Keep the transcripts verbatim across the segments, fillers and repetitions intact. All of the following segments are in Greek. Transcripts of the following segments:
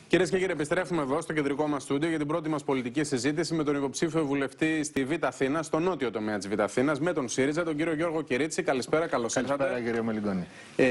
Κυρίες και κύριοι, επιστρέφουμε εδώ στο κεντρικό μας στούντιο για την πρώτη μας πολιτική συζήτηση με τον υποψήφιο βουλευτή στη Β' Αθήνα, στο νότιο τομέα της Β' Αθήνας, με τον ΣΥΡΙΖΑ, τον κύριο Γιώργο Κυρίτσι. Καλησπέρα, καλώς ήρθατε. Καλησπέρα, κύριε Μελιγκόνη.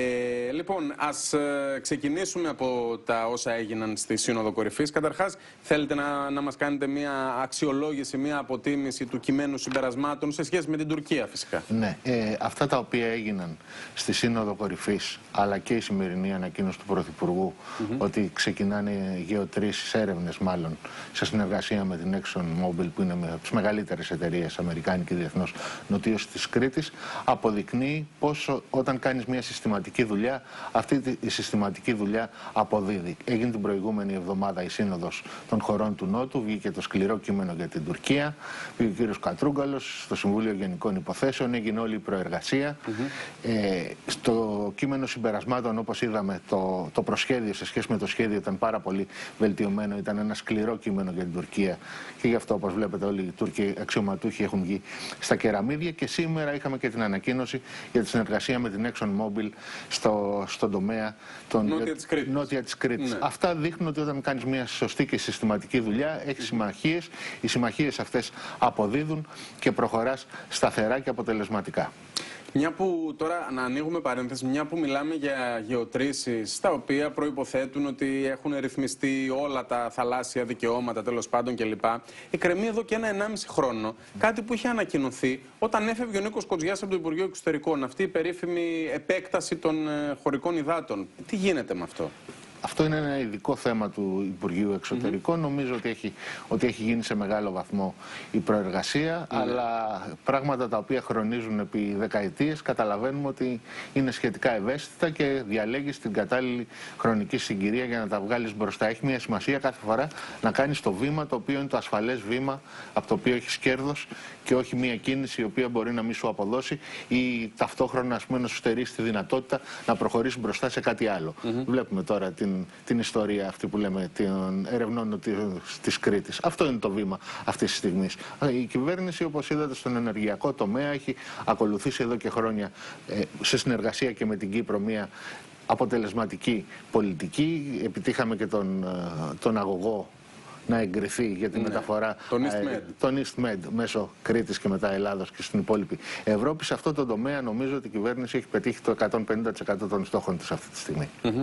Ε, λοιπόν, ας ε, ξεκινήσουμε από τα όσα έγιναν στη Σύνοδο Κορυφής. Καταρχάς, θέλετε να, να μας κάνετε μια αξιολόγηση, μια αποτίμηση του κειμένου συμπερασμάτων σε σχέση με την Τουρκία, φυσικά. Ναι, ε, αυτά τα οποία έγιναν στη Σύνοδο Κορυφής, αλλά και η σημερινή ανακοίνωση του Πρωθυπουργού, mm-hmm. ότι ξεκινάνε γεωτρήσεις, έρευνες μάλλον, σε συνεργασία με την ExxonMobil, που είναι με τις μεγαλύτερες εταιρείες, αμερικάνικη διεθνώς, νοτίως της Κρήτης, αποδεικνύει πως όταν κάνεις μια συστηματική δουλειά, αυτή η συστηματική δουλειά αποδίδει. Έγινε την προηγούμενη εβδομάδα η Σύνοδος των χωρών του Νότου, βγήκε το σκληρό κείμενο για την Τουρκία, πήγε ο κύριος Κατρούγκαλος στο Συμβούλιο Γενικών Υποθέσεων, έγινε όλη η προεργασία. Mm-hmm. ε, στο κείμενο συμπερασμάτων, όπως είδαμε, το, το προσχέδιο σε σχέση με το σχέδιο ήταν πάρα πολύ βελτιωμένο, ήταν ένα σκληρό κείμενο για την Τουρκία και γι' αυτό, όπως βλέπετε, όλοι οι Τούρκοι αξιωματούχοι έχουν βγει στα κεραμίδια. Και σήμερα είχαμε και την ανακοίνωση για τη συνεργασία με την ExxonMobil στο, στον τομέα των, νότια της Κρήτης. Νότια της Κρήτης. Ναι. Αυτά δείχνουν ότι όταν κάνεις μια σωστή και συστηματική δουλειά, έχεις συμμαχίες, οι συμμαχίες αυτές αποδίδουν και προχωράς σταθερά και αποτελεσματικά. Μια που τώρα να ανοίγουμε παρένθεση, μια που μιλάμε για γεωτρήσεις τα οποία προϋποθέτουν ότι έχουν ρυθμιστεί όλα τα θαλάσσια δικαιώματα, τέλος πάντων κλπ. Εκκρεμεί εδώ και ένα ενάμιση χρόνο κάτι που είχε ανακοινωθεί όταν έφευγε ο Νίκος Κοτζιάς από το Υπουργείο Εξωτερικών, αυτή η περίφημη επέκταση των χωρικών υδάτων. Τι γίνεται με αυτό? Αυτό είναι ένα ειδικό θέμα του Υπουργείου Εξωτερικών. Mm-hmm. Νομίζω ότι έχει, ότι έχει γίνει σε μεγάλο βαθμό η προεργασία, mm-hmm. αλλά πράγματα τα οποία χρονίζουν επί δεκαετίες καταλαβαίνουμε ότι είναι σχετικά ευαίσθητα και διαλέγεις την κατάλληλη χρονική συγκυρία για να τα βγάλεις μπροστά. Έχει μια σημασία κάθε φορά να κάνεις το βήμα το οποίο είναι το ασφαλές βήμα, από το οποίο έχεις κέρδος, και όχι μια κίνηση η οποία μπορεί να μην σου αποδώσει ή ταυτόχρονα, ας πούμε, να σου στερήσει τη δυνατότητα να προχωρήσει μπροστά σε κάτι άλλο. Mm-hmm. Βλέπουμε τώρα την Την, την ιστορία αυτή που λέμε των ερευνών της Κρήτης. Αυτό είναι το βήμα αυτής της στιγμής. Η κυβέρνηση, όπως είδατε, στον ενεργειακό τομέα έχει ακολουθήσει εδώ και χρόνια ε, σε συνεργασία και με την Κύπρο μια αποτελεσματική πολιτική. Επιτύχαμε και τον, τον αγωγό να εγκριθεί για τη ναι. μεταφορά τον EastMed. τον EastMed μέσω Κρήτης και μετά Ελλάδος και στην υπόλοιπη Ευρώπη. Σε αυτό το τομέα νομίζω ότι η κυβέρνηση έχει πετύχει το εκατόν πενήντα τοις εκατό των στόχων της αυτή τη στιγμή. Mm-hmm.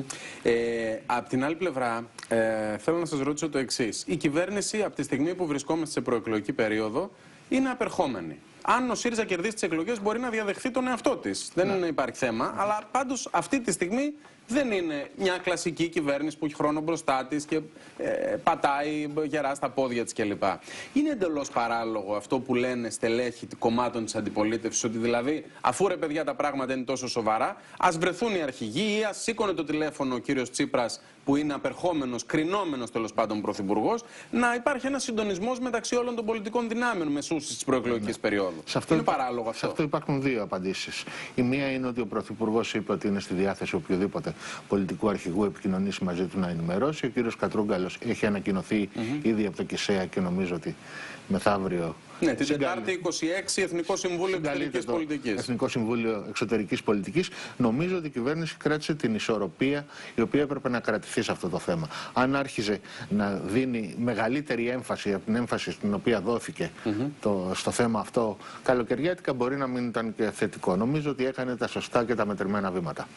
ε, απ' την άλλη πλευρά, ε, θέλω να σας ρωτήσω το εξής. Η κυβέρνηση, από τη στιγμή που βρισκόμαστε σε προεκλογική περίοδο, είναι απερχόμενη. Αν ο ΣΥΡΙΖΑ κερδίσει τις εκλογές, μπορεί να διαδεχθεί τον εαυτό της. Δεν ναι. υπάρχει θέμα, αλλά πάντως αυτή τη στιγμή δεν είναι μια κλασική κυβέρνηση που έχει χρόνο μπροστά της και ε, πατάει γερά στα πόδια της κλπ. Είναι εντελώς παράλογο αυτό που λένε στελέχη κομμάτων της αντιπολίτευσης, ότι δηλαδή, αφού ρε παιδιά τα πράγματα είναι τόσο σοβαρά, ας βρεθούν οι αρχηγοί ή ας σήκωνε το τηλέφωνο ο κύριος Τσίπρας, που είναι απερχόμενος, κρινόμενος τέλος πάντων πρωθυπουργός, να υπάρχει ένας συντονισμός μεταξύ όλων των πολιτικών δυνάμεων μεσούσης της προεκλογικής ναι. περίοδου. Αυτό είναι υπά... παράλογο αυτό. Σε αυτό υπάρχουν δύο απαντήσεις. Η μία είναι ότι ο πρωθυπουργός είπε ότι είναι στη διάθεση οποιοδήποτε πολιτικού αρχηγού επικοινωνήσει μαζί του να ενημερώσει. Ο κύριος Κατρούγκαλος έχει ανακοινωθεί mm-hmm. ήδη από το ΚΙΣΕΑ και νομίζω ότι μεθαύριο. Ναι, την Τετάρτη είκοσι έξι Εθνικό Συμβούλιο Εξωτερικής Πολιτικής. Εθνικό Συμβούλιο Εξωτερικής Πολιτικής. Νομίζω ότι η κυβέρνηση κράτησε την ισορροπία η οποία έπρεπε να κρατηθεί σε αυτό το θέμα. Αν άρχιζε να δίνει μεγαλύτερη έμφαση από την έμφαση στην οποία δόθηκε mm-hmm. το, στο θέμα αυτό καλοκαιριάτικα, μπορεί να μην ήταν και θετικό. Νομίζω ότι έκανε τα σωστά και τα μετρημένα βήματα.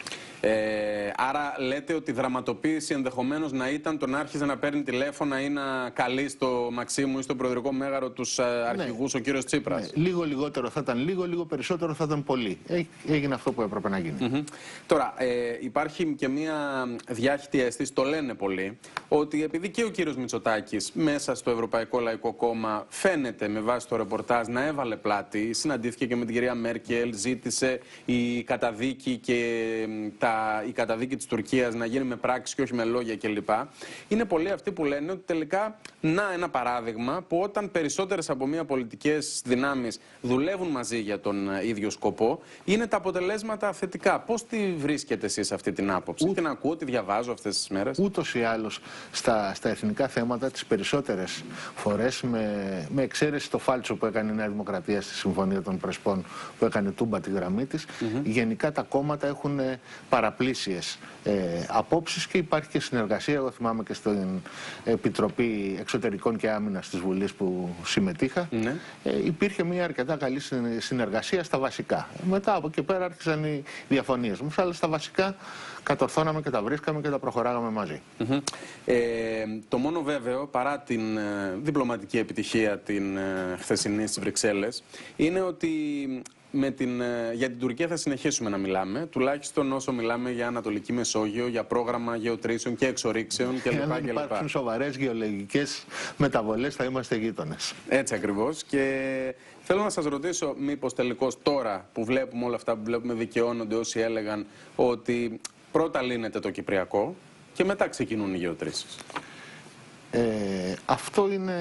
Ε, άρα λέτε ότι η δραματοποίηση ενδεχομένως να ήταν το να άρχιζε να παίρνει τηλέφωνα ή να καλεί στο Μαξίμου ή στο Προεδρικό Μέγαρο τους αρχηγούς, ναι. ο κύριος Τσίπρας. Ναι. Λίγο λιγότερο θα ήταν λίγο, λίγο περισσότερο θα ήταν πολύ. Έγινε αυτό που έπρεπε να γίνει. Mm-hmm. Τώρα, ε, υπάρχει και μια διάχυτη αίσθηση, το λένε πολλοί, ότι επειδή και ο κύριος Μητσοτάκης μέσα στο Ευρωπαϊκό Λαϊκό Κόμμα φαίνεται με βάση το ρεπορτάζ να έβαλε πλάτη, συναντήθηκε και με την κυρία Μέρκελ, ζήτησε η καταδίκη και τα, η καταδίκη της Τουρκίας να γίνει με πράξη και όχι με λόγια κλπ. Είναι πολλοί αυτοί που λένε ότι τελικά να ένα παράδειγμα που όταν περισσότερες από μια πολιτική πολιτικές δυνάμεις δουλεύουν μαζί για τον ίδιο σκοπό, είναι τα αποτελέσματα θετικά. Πώς τη βρίσκετε εσείς αυτή την άποψη? Ού... Την ακούω, τη διαβάζω αυτές τις μέρες. Ούτως ή άλλως στα, στα εθνικά θέματα τις περισσότερες φορές, με, με εξαίρεση το φάλτσο που έκανε η Νέα Δημοκρατία στη Συμφωνία των Πρεσπών, που έκανε τούμπα τη γραμμή της, mm-hmm. γενικά τα κόμματα έχουν παραπλήσιες ε, απόψεις και υπάρχει και συνεργασία. Εγώ θυμάμαι και στην Επιτροπή Εξωτερικών και Άμυνας της Βουλής που συμμετείχα, mm-hmm. ε, υπήρχε μια αρκετά καλή συνεργασία στα βασικά. Μετά από εκεί πέρα άρχισαν οι διαφωνίες μου, αλλά στα βασικά κατορθώναμε και τα βρίσκαμε και τα προχωράγαμε μαζί. Mm-hmm. ε, το μόνο βέβαιο, παρά την ε, διπλωματική επιτυχία την ε, χθεσινή στις Βρυξέλλες, είναι ότι με την, ε, για την Τουρκία θα συνεχίσουμε να μιλάμε, τουλάχιστον όσο μιλάμε για Ανατολική Μεσόγειο, για πρόγραμμα γεωτρήσεων και εξορίξεων κλπ. Εάν δεν υπάρξουν σοβαρές γεωλογικές μεταβολές, θα είμαστε γείτονες. Έτσι ακριβώς. Και θέλω να σας ρωτήσω, μήπως τελικώς τώρα που βλέπουμε όλα αυτά που βλέπουμε, δικαιώνονται όσοι έλεγαν ότι πρώτα λύνεται το Κυπριακό και μετά ξεκινούν οι γεωτρήσεις? Ε, αυτό είναι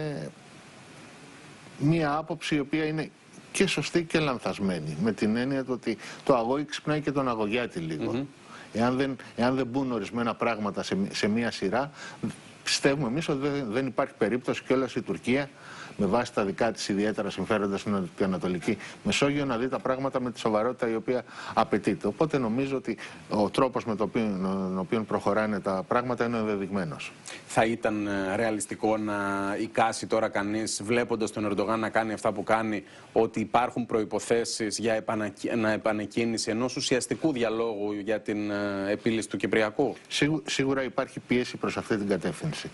μία άποψη η οποία είναι και σωστή και λανθασμένη, με την έννοια του ότι το αγόη ξυπνάει και τον αγωγιάτη λίγο. Mm-hmm. Εάν δεν, εάν δεν μπουν ορισμένα πράγματα σε, σε μία σειρά, πιστεύουμε εμείς ότι δεν, δεν υπάρχει περίπτωση κιόλας η Τουρκία, με βάση τα δικά της ιδιαίτερα συμφέροντα στην Ανατολική Μεσόγειο, να δει τα πράγματα με τη σοβαρότητα η οποία απαιτείται. Οπότε νομίζω ότι ο τρόπος με τον οποίο, οποίο προχωράνε τα πράγματα είναι ενδεδειγμένος. Θα ήταν ρεαλιστικό να εικάσει τώρα κανείς, βλέποντας τον Ερντογάν να κάνει αυτά που κάνει, ότι υπάρχουν προϋποθέσεις για επανακι... επανεκκίνηση ενός ουσιαστικού διαλόγου για την επίλυση του Κυπριακού? Σίγου... Σίγουρα υπάρχει πίεση προς αυτή την κατεύθυνση.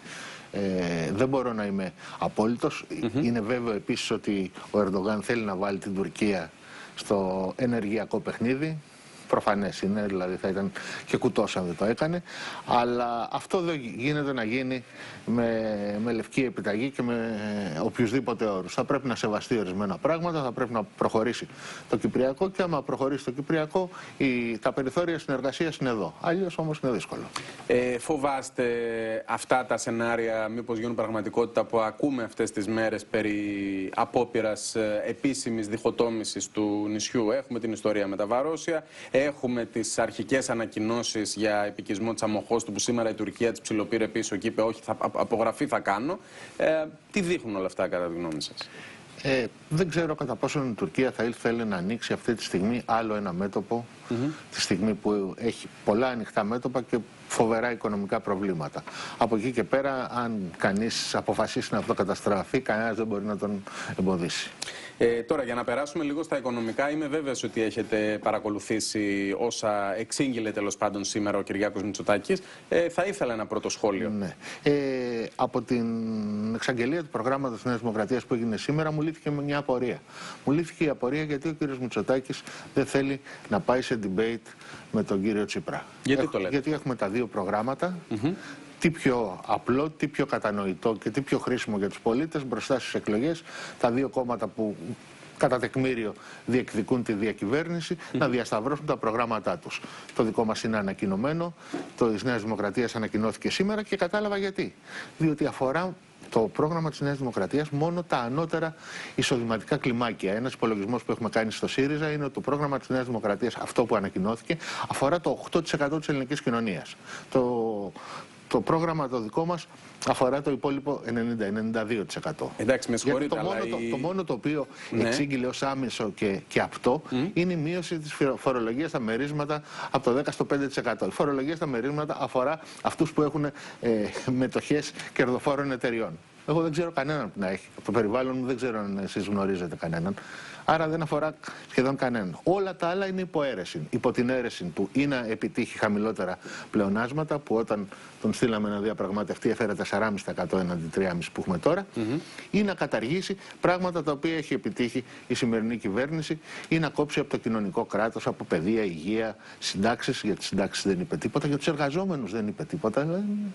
Ε, δεν μπορώ να είμαι απόλυτος. Mm-hmm. Είναι βέβαιο επίσης ότι ο Ερντογάν θέλει να βάλει την Τουρκία στο ενεργειακό παιχνίδι. Προφανές είναι, δηλαδή θα ήταν και κουτός αν δεν το έκανε. Αλλά αυτό δεν γίνεται να γίνει με, με λευκή επιταγή και με οποιουσδήποτε όρους. Θα πρέπει να σεβαστεί ορισμένα πράγματα, θα πρέπει να προχωρήσει το Κυπριακό και άμα προχωρήσει το Κυπριακό, η, τα περιθώρια συνεργασίας είναι εδώ. Αλλιώς όμως είναι δύσκολο. Ε, φοβάστε αυτά τα σενάρια μήπως γίνουν πραγματικότητα που ακούμε αυτές τις μέρες περί απόπειρας επίσημης διχοτόμησης του νησιού? Έχουμε την ιστορία με τα Βαρόσια. Έχουμε τις αρχικές ανακοινώσεις για επικισμό της Αμοχώστου που σήμερα η Τουρκία της ψιλοπήρε πίσω και είπε όχι, θα, απογραφή θα κάνω. Ε, τι δείχνουν όλα αυτά κατά τη γνώμη σας? Ε, δεν ξέρω κατά πόσο η Τουρκία θα ήθελε να ανοίξει αυτή τη στιγμή άλλο ένα μέτωπο, mm-hmm. τη στιγμή που έχει πολλά ανοιχτά μέτωπα και φοβερά οικονομικά προβλήματα. Από εκεί και πέρα, αν κανείς αποφασίσει να αυτοκαταστραφεί, κανένας δεν μπορεί να τον εμποδίσει. Ε, τώρα, για να περάσουμε λίγο στα οικονομικά, είμαι βέβαιος ότι έχετε παρακολουθήσει όσα εξήγηλε τέλος πάντων σήμερα ο Κυριάκος Μητσοτάκης. Ε, θα ήθελα ένα πρώτο σχόλιο. Ναι. Ε, από την εξαγγελία του προγράμματος της Νέας Δημοκρατίας που έγινε σήμερα, μου λύθηκε μια απορία. Μου λύθηκε η απορία γιατί ο κύριος Μητσοτάκης δεν θέλει να πάει σε debate με τον κύριο Τσίπρα. Γιατί Έχ, το λέτε? Γιατί έχουμε τα δύο προγράμματα. Mm-hmm. Τι πιο απλό, τι πιο κατανοητό και τι πιο χρήσιμο για τους πολίτες μπροστά στις εκλογές, τα δύο κόμματα που κατά τεκμήριο διεκδικούν τη διακυβέρνηση, mm. να διασταυρώσουν τα προγράμματά τους. Το δικό μας είναι ανακοινωμένο, το της Νέας Δημοκρατίας ανακοινώθηκε σήμερα και κατάλαβα γιατί. Διότι αφορά το πρόγραμμα της Νέας Δημοκρατίας μόνο τα ανώτερα εισοδηματικά κλιμάκια. Ένας υπολογισμός που έχουμε κάνει στο ΣΥΡΙΖΑ είναι ότι το πρόγραμμα της Νέας Δημοκρατίας, αυτό που ανακοινώθηκε, αφορά το οκτώ τοις εκατό της ελληνικής κοινωνίας. Το... Το πρόγραμμα το δικό μας αφορά το υπόλοιπο ενενήντα με ενενήντα δύο τοις εκατό. Εντάξει, με συγχωρείτε, το, μόνο, αλλά το, η... το μόνο το οποίο ναι. εξήγηλε ως άμεσο και, και απτό mm. είναι η μείωση της φορολογίας στα μερίσματα από το δέκα στο πέντε τοις εκατό. Η φορολογία στα μερίσματα αφορά αυτούς που έχουν ε, μετοχές κερδοφόρων εταιριών. Εγώ δεν ξέρω κανέναν που να έχει. Από το περιβάλλον μου δεν ξέρω αν εσείς γνωρίζετε κανέναν. Άρα δεν αφορά σχεδόν κανέναν. Όλα τα άλλα είναι υποαίρεση. Υπό την αίρεση του ή να επιτύχει χαμηλότερα πλεονάσματα, που όταν τον στείλαμε να διαπραγματευτεί έφερε τέσσερα κόμμα πέντε τοις εκατό έναντι τρία κόμμα πέντε τοις εκατό που έχουμε τώρα, mm-hmm. ή να καταργήσει πράγματα τα οποία έχει επιτύχει η σημερινή κυβέρνηση, ή να κόψει από το κοινωνικό κράτος, από παιδεία, υγεία, συντάξεις. Για τις συντάξεις δεν είπε τίποτα, για τους εργαζόμενους δεν είπε τίποτα.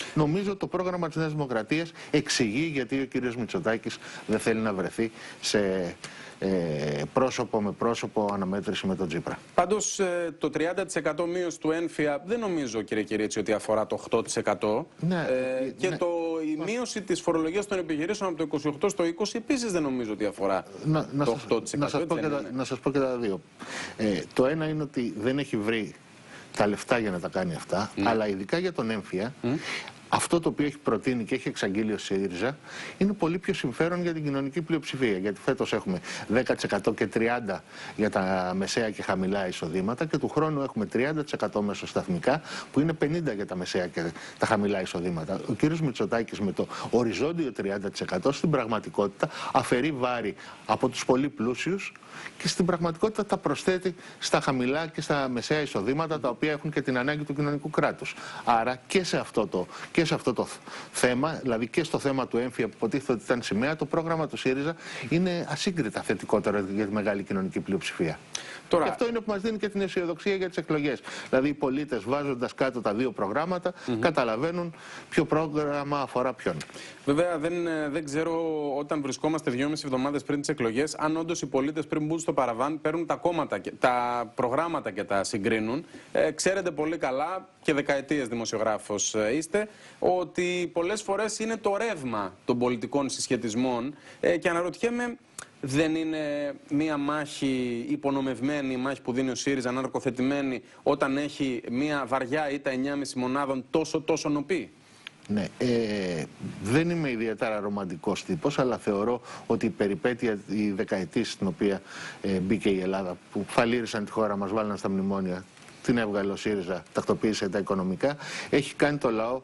Νομίζω το πρόγραμμα της Νέας Δημοκρατίας εξηγεί γιατί ο κύριος Μητσοτάκης δεν θέλει να βρεθεί σε ε, πρόσωπο με πρόσωπο αναμέτρηση με τον Τσίπρα. Πάντως ε, το τριάντα τοις εκατό μείωση του έμφυα δεν νομίζω, κύριε Κυρίτσι, ότι αφορά το οκτώ τοις εκατό. Ναι, ε, και ναι. Το, η μείωση της φορολογίας των επιχειρήσεων από το είκοσι οκτώ στο είκοσι επίσης δεν νομίζω ότι αφορά να, το να οκτώ τοις εκατό. Να σας, πω και τα, να σας πω και τα δύο. Ε, το ένα είναι ότι δεν έχει βρει τα λεφτά για να τα κάνει αυτά, mm. αλλά ειδικά για τον έμφυα, mm. αυτό το οποίο έχει προτείνει και έχει εξαγγείλει ο ΣΥΡΙΖΑ είναι πολύ πιο συμφέρον για την κοινωνική πλειοψηφία. Γιατί φέτος έχουμε δέκα τοις εκατό και τριάντα τοις εκατό για τα μεσαία και χαμηλά εισοδήματα και του χρόνου έχουμε τριάντα τοις εκατό μεσοσταθμικά που είναι πενήντα τοις εκατό για τα μεσαία και τα χαμηλά εισοδήματα. Ο κ. Μητσοτάκης με το οριζόντιο τριάντα τοις εκατό στην πραγματικότητα αφαιρεί βάρη από τους πολύ πλούσιους και στην πραγματικότητα τα προσθέτει στα χαμηλά και στα μεσαία εισοδήματα τα οποία έχουν και την ανάγκη του κοινωνικού κράτους. Άρα και σε αυτό το Και σε αυτό το θέμα, δηλαδή και στο θέμα του έμφυα που υποτίθεται ότι ήταν σημαία, το πρόγραμμα του ΣΥΡΙΖΑ είναι ασύγκριτα θετικότερο για τη μεγάλη κοινωνική πλειοψηφία. Τώρα... Και αυτό είναι που μας δίνει και την αισιοδοξία για τις εκλογές. Δηλαδή οι πολίτες βάζοντας κάτω τα δύο προγράμματα mm-hmm. καταλαβαίνουν ποιο πρόγραμμα αφορά ποιον. Βέβαια δεν, δεν ξέρω όταν βρισκόμαστε δυόμιση εβδομάδες πριν τις εκλογές αν όντως οι πολίτες πριν μπουν στο παραβάν παίρνουν τα κόμματα, τα προγράμματα και τα συγκρίνουν. Ε, ξέρετε πολύ καλά και δεκαετίες δημοσιογράφος είστε ότι πολλές φορές είναι το ρεύμα των πολιτικών συσχετισμών ε, και αναρωτιέμαι δεν είναι μία μάχη υπονομευμένη, η μάχη που δίνει ο ΣΥΡΙΖΑ, αναρκοθετημένη όταν έχει μία βαριά ήττα εννιά κόμμα πέντε μονάδων τόσο τόσο νοπή. Ναι, ε, δεν είμαι ιδιαίτερα ρομαντικός τύπος, αλλά θεωρώ ότι η περιπέτεια, η δεκαετή στην οποία ε, μπήκε η Ελλάδα, που φαλήρισαν τη χώρα μας, βάλαν στα μνημόνια, την έβγαλε ο ΣΥΡΙΖΑ, τακτοποίησε τα οικονομικά, έχει κάνει το λαό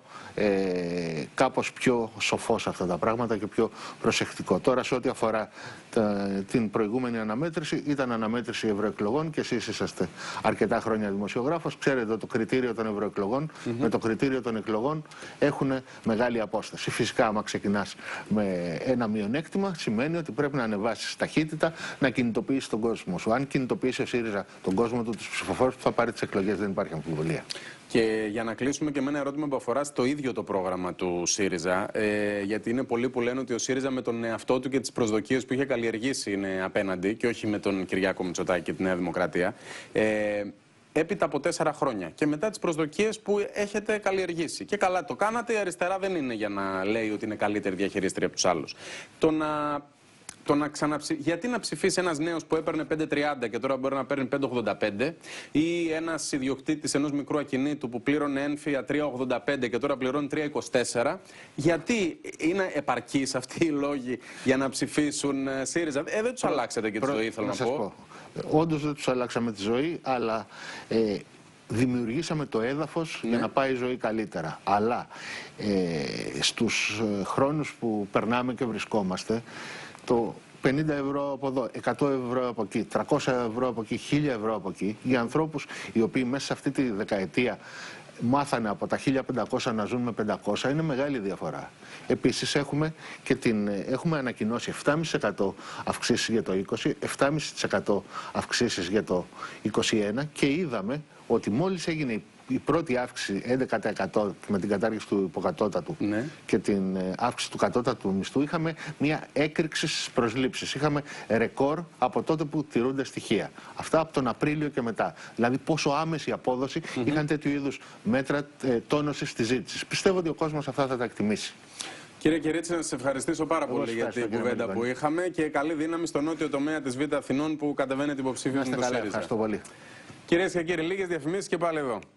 ε, κάπως πιο σοφό σε αυτά τα πράγματα και πιο προσεκτικό. Τώρα, σε ό,τι αφορά τα, την προηγούμενη αναμέτρηση, ήταν αναμέτρηση ευρωεκλογών και εσείς είσαστε αρκετά χρόνια δημοσιογράφος. Ξέρετε ότι το κριτήριο των ευρωεκλογών mm-hmm. με το κριτήριο των εκλογών έχουν μεγάλη απόσταση. Φυσικά, άμα ξεκινάς με ένα μειονέκτημα, σημαίνει ότι πρέπει να ανεβάσεις ταχύτητα, να κινητοποιήσεις τον κόσμο σου. Αν κινητοποιήσει ο ΣΥΡΙΖΑ τον κόσμο του, τους ψηφοφόρους που θα πάρει τις εκλογές, δεν υπάρχει αμφιβολία. Και για να κλείσουμε και με ένα ερώτημα που αφορά στο ίδιο το πρόγραμμα του ΣΥΡΙΖΑ, ε, γιατί είναι πολλοί που λένε ότι ο ΣΥΡΙΖΑ με τον εαυτό του και τις προσδοκίες που είχε καλλιεργήσει είναι απέναντι και όχι με τον Κυριάκο Μητσοτάκη και τη Νέα Δημοκρατία. Ε, έπειτα από τέσσερα χρόνια και μετά τις προσδοκίες που έχετε καλλιεργήσει. Και καλά το κάνατε, η αριστερά δεν είναι για να λέει ότι είναι καλύτερη διαχειρίστρια από τους άλλους. Το να... Το να ξαναψη... Γιατί να ψηφίσει ένας νέος που έπαιρνε πέντε τριάντα και τώρα μπορεί να παίρνει πέντε ογδόντα πέντε ή ένας ιδιοκτήτης ενός μικρού ακινήτου που πλήρωνε έμφυα τρία ογδόντα πέντε και τώρα πληρώνει τρία είκοσι τέσσερα, γιατί είναι επαρκείς αυτοί οι λόγοι για να ψηφίσουν ΣΥΡΙΖΑ? Ε, δεν τους Προ... αλλάξατε και τη ζωή, θέλω να, να πω. πω. Όντως δεν τους αλλάξαμε τη ζωή, αλλά... Ε... δημιουργήσαμε το έδαφος ναι. για να πάει η ζωή καλύτερα. Αλλά ε, στους χρόνους που περνάμε και βρισκόμαστε, το πενήντα ευρώ από εδώ, εκατό ευρώ από εκεί, τριακόσια ευρώ από εκεί, χίλια ευρώ από εκεί, για ανθρώπους οι οποίοι μέσα σε αυτή τη δεκαετία μάθανε από τα χίλια πεντακόσια να ζουν με πεντακόσια, είναι μεγάλη διαφορά. Επίσης έχουμε, και την, έχουμε ανακοινώσει επτά κόμμα πέντε τοις εκατό αυξήσεις για το είκοσι, επτά κόμμα πέντε τοις εκατό αυξήσεις για το είκοσι ένα και είδαμε ότι μόλις έγινε η πρώτη αύξηση έντεκα τοις εκατό με την κατάργηση του υποκατώτατου ναι. και την αύξηση του κατώτατου μισθού, είχαμε μια έκρηξη στις προσλήψεις. Είχαμε ρεκόρ από τότε που τηρούνται στοιχεία. Αυτά από τον Απρίλιο και μετά. Δηλαδή πόσο άμεση απόδοση mm-hmm. είχαν τέτοιου είδους μέτρα ε, τόνωσης της ζήτησης. Πιστεύω ότι ο κόσμος αυτά θα τα εκτιμήσει. Κύριε Κυρίτσι, να σας ευχαριστήσω πάρα πολύ για την κουβέντα που είχαμε και καλή δύναμη στο νότιο τομέα της Β' Αθηνών που κατεβαίνετε υποψήφιος με το ΣΥΡΙΖΑ. Ευχαριστώ πολύ. Κυρίες και κύριοι, λίγες διαφημίσεις και πάλι εδώ.